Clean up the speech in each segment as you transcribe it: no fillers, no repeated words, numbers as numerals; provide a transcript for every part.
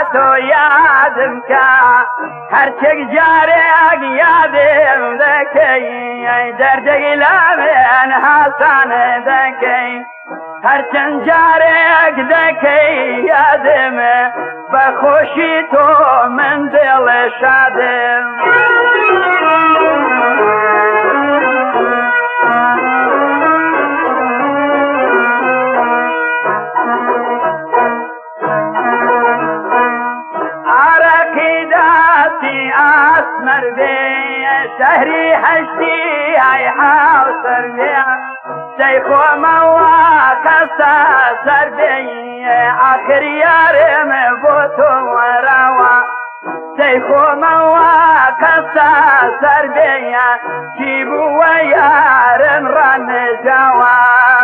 كاتو يادم كا هرچك جارك يادم ذكي دردك لامن حسن ذكي هرچن جارك ذكي يادم بخوشي تو من دل شادم اسمر بي شهري حشتي هاي حاوصر بي شيخو مواقع ساسر بي آخر يارم بوتو وروا شيخو مواقع ساسر بي جيبو ويارم رن جوا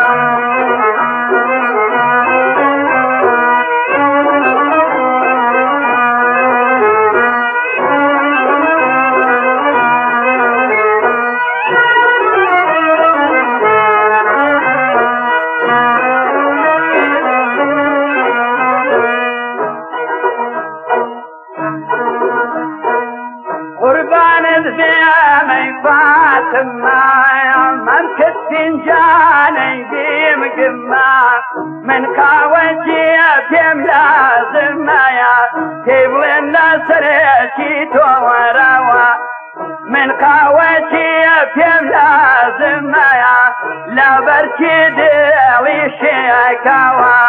من فاطمة من كتنجاني بيم قمة من كاوجي بيم لازم يا كيبل النصر كيتو وروا من كاوجي بيم لازم يا لا بركي دلي شيكاوا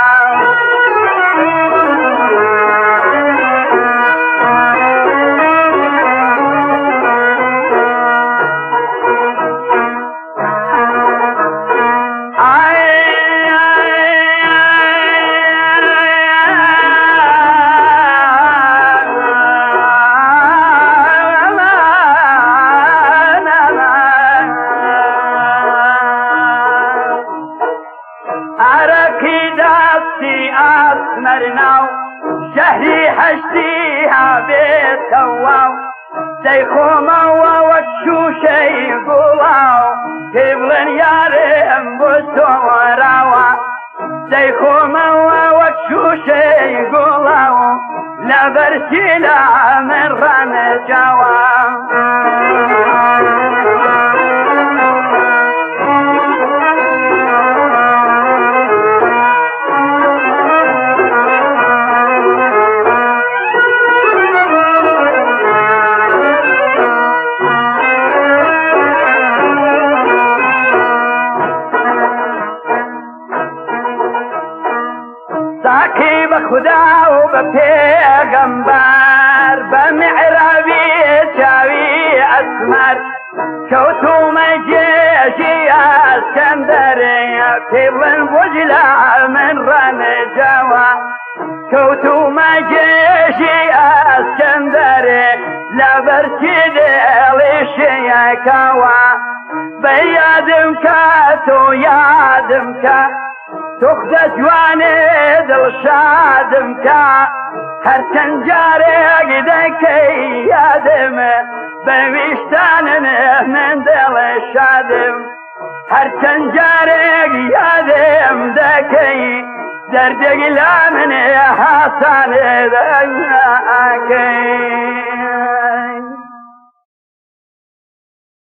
اسمرناو شهري حشتيها بيت سواو شيخو موا وشو شي قولاو كبلن يارم بوتو وراوا شيخو موا وشو شي قولاو لبرسيلا من رن جوا ساكي بخدا وبپیغمبر بمعربي جاوي اسمر كوتو مجيشي اسكندر كبلن وجلا من رن جوا كوتو مجيشي اسكندر لبرتي دلي كوا بيادم كاتو يادم كا تخدى جواني دل شادم كا هرچن جارك ذكي يادم بويشتان من دل شادم هرچن جارك يادم ذكي دردك لامن حسن ذكي